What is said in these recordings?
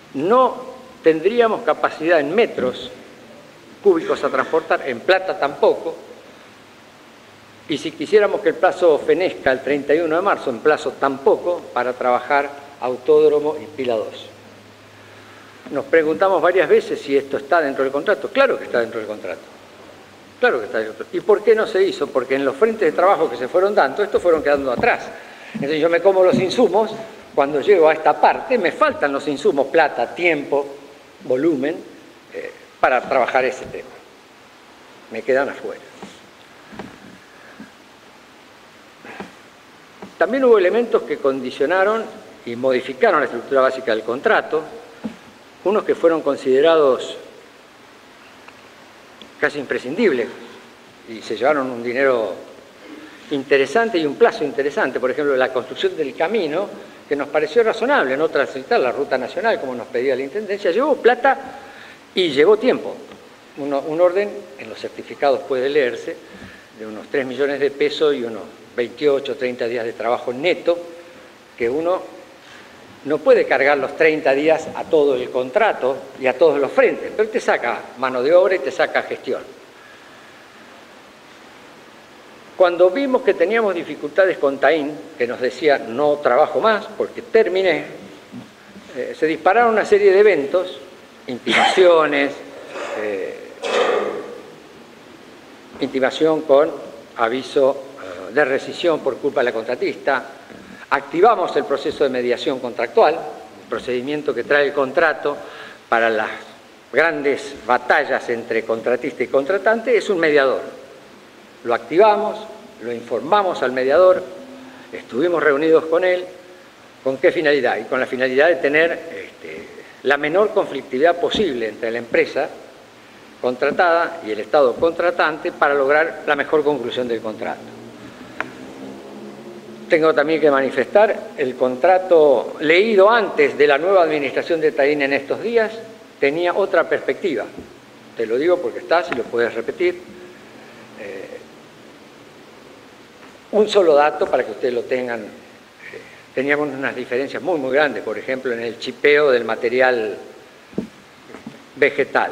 no tendríamos capacidad en metros cúbicos a transportar, en plata tampoco, y si quisiéramos que el plazo fenezca el 31 de marzo, en plazo tampoco, para trabajar autódromo y pila 2. Nos preguntamos varias veces si esto está dentro del contrato. Claro que está dentro del contrato. Claro que está dentro. ¿Y por qué no se hizo? Porque en los frentes de trabajo que se fueron dando, estos fueron quedando atrás. Entonces yo me como los insumos, cuando llego a esta parte me faltan los insumos, plata, tiempo, volumen, para trabajar ese tema. Me quedan afuera. También hubo elementos que condicionaron y modificaron la estructura básica del contrato, unos que fueron considerados casi imprescindibles y se llevaron un dinero interesante y un plazo interesante. Por ejemplo, la construcción del camino, que nos pareció razonable no transitar la ruta nacional como nos pedía la Intendencia, llevó plata y llevó tiempo. Un orden, en los certificados puede leerse, de unos 3 millones de pesos y unos 28 o 30 días de trabajo neto, que uno no puede cargar los 30 días a todo el contrato y a todos los frentes, pero te saca mano de obra y te saca gestión. Cuando vimos que teníamos dificultades con Taín, que nos decía no trabajo más porque terminé, se dispararon una serie de eventos, intimaciones, intimación con aviso de rescisión por culpa de la contratista. Activamos el proceso de mediación contractual, el procedimiento que trae el contrato para las grandes batallas entre contratista y contratante, es un mediador. Lo activamos, lo informamos al mediador, estuvimos reunidos con él. ¿Con qué finalidad? Y con la finalidad de tener la menor conflictividad posible entre la empresa contratada y el Estado contratante para lograr la mejor conclusión del contrato. Tengo también que manifestar, el contrato leído antes de la nueva administración de Taín en estos días tenía otra perspectiva. Te lo digo porque estás y lo puedes repetir. Un solo dato para que ustedes lo tengan. Teníamos unas diferencias muy, muy grandes, por ejemplo, en el chipeo del material vegetal.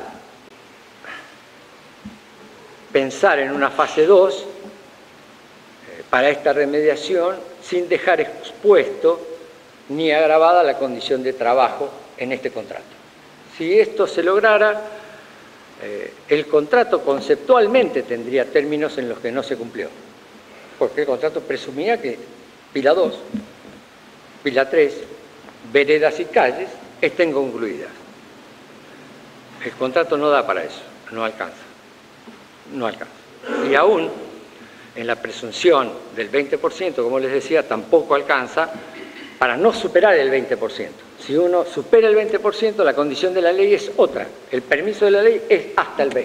Pensar en una fase 2 para esta remediación sin dejar expuesto ni agravada la condición de trabajo en este contrato. Si esto se lograra, el contrato conceptualmente tendría términos en los que no se cumplió, porque el contrato presumía que pila 2, pila 3, veredas y calles estén concluidas. El contrato no da para eso, no alcanza. No alcanza. Y aún en la presunción del 20%, como les decía, tampoco alcanza para no superar el 20%. Si uno supera el 20%, la condición de la ley es otra. El permiso de la ley es hasta el 20%.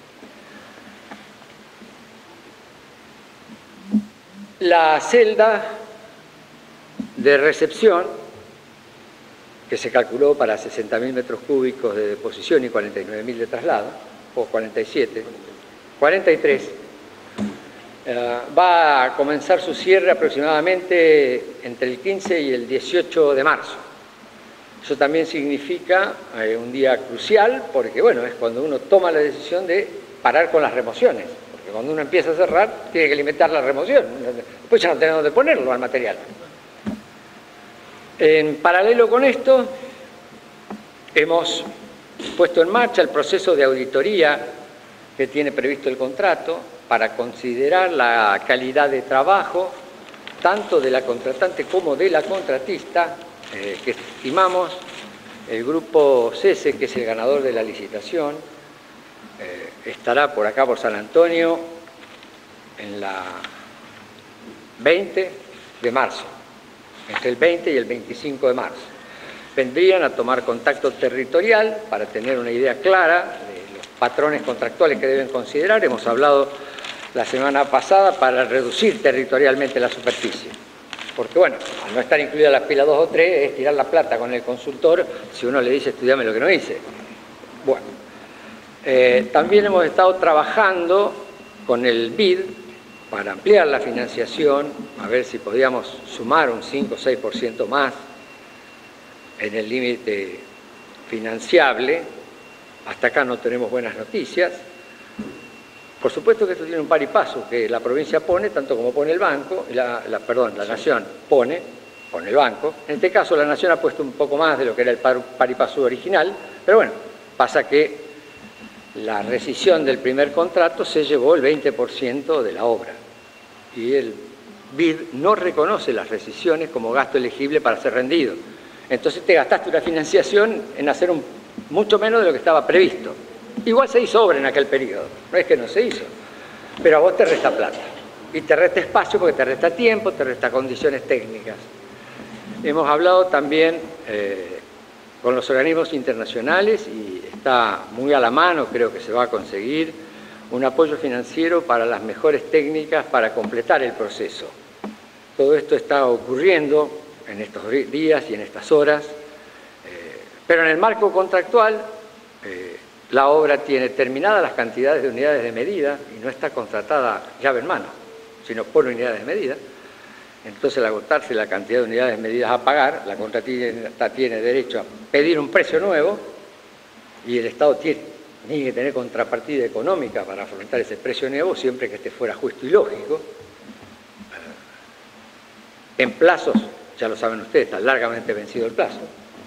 La celda de recepción, que se calculó para 60.000 metros cúbicos de deposición y 49.000 de traslado, o 47, 43, va a comenzar su cierre aproximadamente entre el 15 y el 18 de marzo. Eso también significa un día crucial, porque bueno, es cuando uno toma la decisión de parar con las remociones, porque cuando uno empieza a cerrar, tiene que limitar la remoción, después ya no tenemos dónde ponerlo al material. En paralelo con esto, hemos puesto en marcha el proceso de auditoría que tiene previsto el contrato para considerar la calidad de trabajo tanto de la contratante como de la contratista, que estimamos el grupo CESE, que es el ganador de la licitación, estará por acá por San Antonio en la 20 de marzo, entre el 20 y el 25 de marzo. Vendrían a tomar contacto territorial para tener una idea clara de los patrones contractuales que deben considerar. Hemos hablado la semana pasada para reducir territorialmente la superficie. Porque bueno, al no estar incluida la pila 2 o 3, es tirar la plata con el consultor si uno le dice estudiame lo que no hice. Bueno, también hemos estado trabajando con el BID para ampliar la financiación, a ver si podíamos sumar un 5 o 6% más en el límite financiable. Hasta acá no tenemos buenas noticias. Por supuesto que esto tiene un par y paso, que la provincia pone, tanto como pone el banco, la Nación pone el banco. En este caso la Nación ha puesto un poco más de lo que era el par y paso original, pero bueno, pasa que la rescisión del primer contrato se llevó el 20% de la obra. Y el BID no reconoce las rescisiones como gasto elegible para ser rendido. Entonces te gastaste una financiación en hacer mucho menos de lo que estaba previsto. Igual se hizo obra en aquel periodo, no es que no se hizo, pero a vos te resta plata. Y te resta espacio porque te resta tiempo, te resta condiciones técnicas. Hemos hablado también con los organismos internacionales y está muy a la mano, creo que se va a conseguir, un apoyo financiero para las mejores técnicas para completar el proceso. Todo esto está ocurriendo en estos días y en estas horas, pero en el marco contractual la obra tiene terminadas las cantidades de unidades de medida y no está contratada llave en mano, sino por unidades de medida. Entonces, al agotarse la cantidad de unidades medidas a pagar, la contratista tiene derecho a pedir un precio nuevo y el Estado tiene que tener contrapartida económica para afrontar ese precio nuevo, siempre que esté fuera justo y lógico. En plazos, ya lo saben ustedes, está largamente vencido el plazo.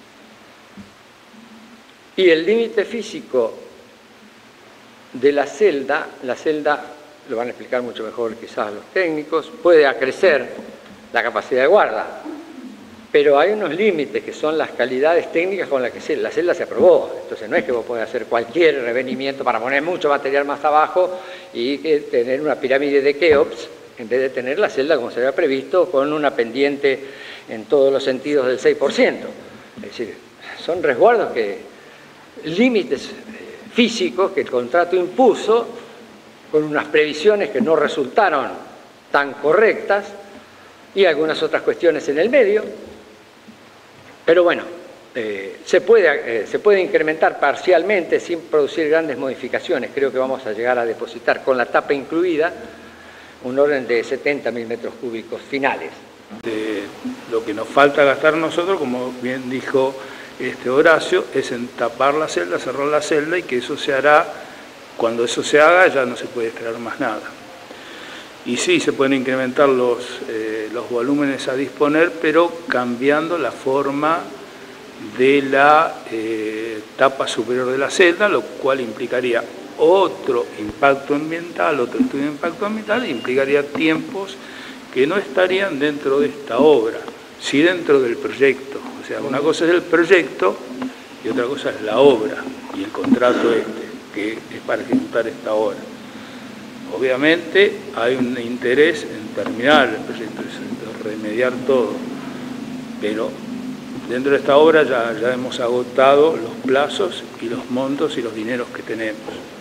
Y el límite físico de la celda, lo van a explicar mucho mejor quizás los técnicos, puede acrecer la capacidad de guarda, pero hay unos límites que son las calidades técnicas con las que la celda se aprobó. Entonces no es que vos podés hacer cualquier revenimiento para poner mucho material más abajo y tener una pirámide de Keops en vez de tener la celda como se había previsto con una pendiente en todos los sentidos del 6%. Es decir, son resguardos límites físicos que el contrato impuso con unas previsiones que no resultaron tan correctas y algunas otras cuestiones en el medio, pero bueno, se puede incrementar parcialmente sin producir grandes modificaciones. Creo que vamos a llegar a depositar con la tapa incluida un orden de 70.000 metros cúbicos finales. Lo que nos falta gastar nosotros, como bien dijo Horacio, es en tapar la celda, cerrar la celda, y que eso se hará, cuando eso se haga ya no se puede extraer más nada. Y sí, se pueden incrementar los volúmenes a disponer, pero cambiando la forma de la tapa superior de la celda, lo cual implicaría otro impacto ambiental, otro estudio de impacto ambiental, e implicaría tiempos que no estarían dentro de esta obra, sí dentro del proyecto. O sea, una cosa es el proyecto y otra cosa es la obra y el contrato que es para ejecutar esta obra. Obviamente hay un interés en terminar el proyecto, en remediar todo, pero dentro de esta obra ya hemos agotado los plazos y los montos y los dineros que tenemos.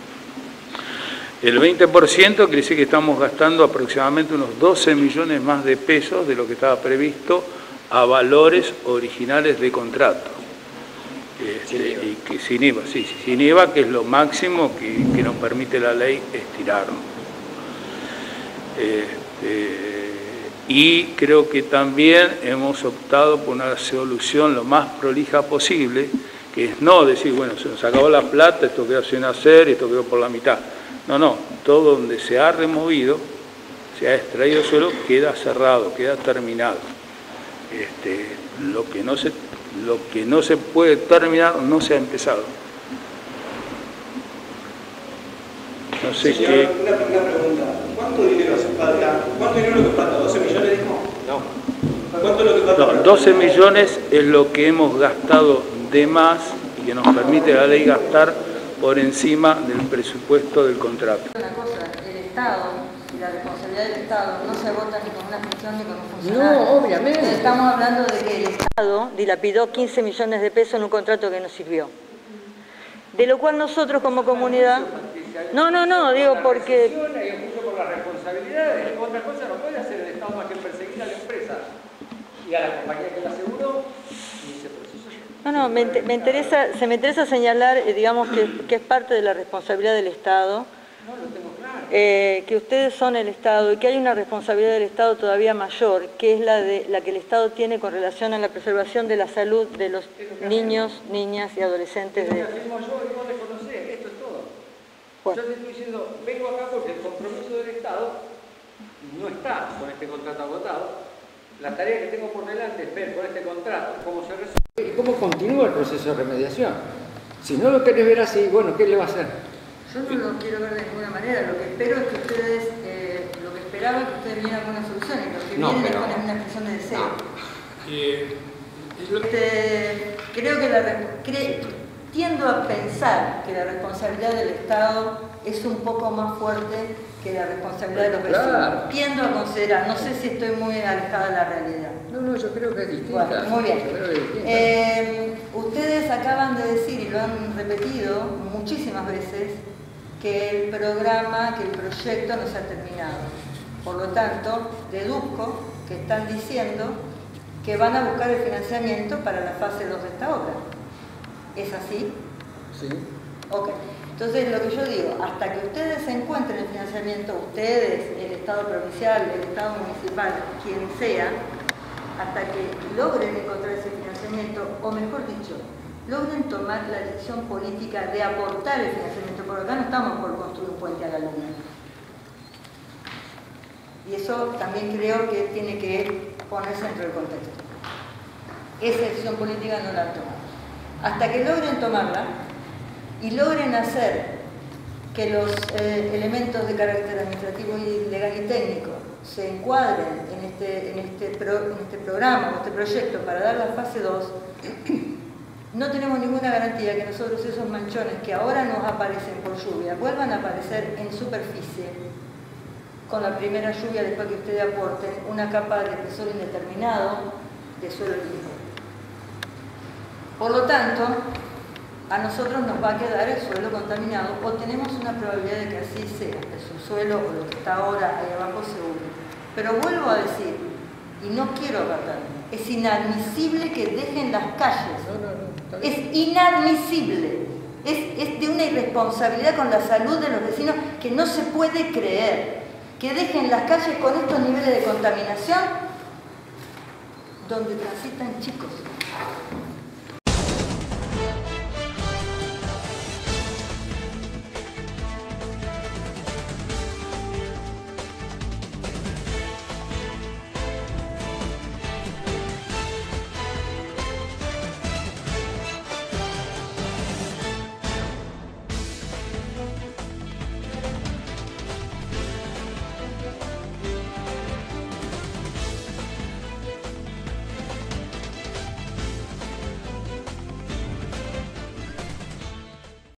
El 20% quiere decir que estamos gastando aproximadamente unos 12 millones más de pesos de lo que estaba previsto a valores originales de contrato. Y que sin IVA, sí, sin IVA, que es lo máximo que nos permite la ley estirar. Y creo que también hemos optado por una solución lo más prolija posible, que es no decir, bueno, se nos acabó la plata, esto quedó sin hacer, esto quedó por la mitad. No, todo donde se ha removido, se ha extraído suelo, queda cerrado, queda terminado. Lo que no se puede terminar no se ha empezado. No sé qué. Una pregunta. ¿Cuánto dinero se falta? ¿Cuánto dinero lo que falta? ¿12 millones dijo? No. ¿Cuánto es lo que falta? No, 12 millones es lo que hemos gastado de más y que nos permite la ley gastar por encima del presupuesto del contrato. Una cosa, el Estado y la responsabilidad del Estado no se agota ni con una función ni con un funcionario. No, obviamente. Estamos hablando de que el Estado dilapidó 15 millones de pesos en un contrato que no sirvió. De lo cual nosotros como comunidad... No, digo porque... Y mucho por las responsabilidades. Otra cosa no puede hacer el Estado más que perseguir a la empresa y a la compañía que la aseguró y ese proceso. No, me interesa señalar, digamos, que es parte de la responsabilidad del Estado. No, lo tengo claro. que ustedes son el Estado y que hay una responsabilidad del Estado todavía mayor, que es la que el Estado tiene con relación a la preservación de la salud de los niños, niñas y adolescentes. Esto que hacemos yo y vos reconocés, esto es todo. Bueno. Yo te estoy diciendo, vengo acá porque el compromiso del Estado no está con este contrato agotado. La tarea que tengo por delante es ver con este contrato cómo se resuelve y cómo continúa el proceso de remediación. Si no lo querés ver así, bueno, ¿qué le va a hacer? Yo no lo quiero ver de ninguna manera, lo que espero es que ustedes, lo que esperaba es que ustedes vinieran con una solución y lo que No, vienen pero- es con una expresión de deseo. No. Creo que tiendo a pensar que la responsabilidad del Estado es un poco más fuerte que la responsabilidad de los vecinos. Claro. Tiendo a considerar, no sé si estoy muy alejada de la realidad. No, yo creo que es distinta. Bueno, muy bien. Yo creo que es distinta. Ustedes acaban de decir, y lo han repetido muchísimas veces, que el programa, que el proyecto no se ha terminado. Por lo tanto, deduzco que están diciendo que van a buscar el financiamiento para la fase 2 de esta obra. ¿Es así? Sí. Ok. Entonces, lo que yo digo, hasta que ustedes encuentren el financiamiento, ustedes, el Estado provincial, el Estado municipal, quien sea, hasta que logren encontrar ese financiamiento, o mejor dicho, logren tomar la decisión política de aportar el financiamiento, porque acá no estamos por construir un puente a la luna. Y eso también creo que tiene que ponerse dentro del contexto. Esa decisión política no la han tomado. Hasta que logren tomarla y logren hacer que los elementos de carácter administrativo y legal y técnico se encuadren en este programa o este proyecto para dar la fase 2, no tenemos ninguna garantía que nosotros esos manchones que ahora nos aparecen por lluvia vuelvan a aparecer en superficie con la primera lluvia después que ustedes aporten una capa de espesor indeterminado de suelo líquido. Por lo tanto, a nosotros nos va a quedar el suelo contaminado o tenemos una probabilidad de que así sea, el subsuelo o lo que está ahora ahí abajo seguro. Pero vuelvo a decir, y no quiero apartarme, es inadmisible que dejen las calles. Es inadmisible. Es de una irresponsabilidad con la salud de los vecinos que no se puede creer. Que dejen las calles con estos niveles de contaminación donde transitan chicos.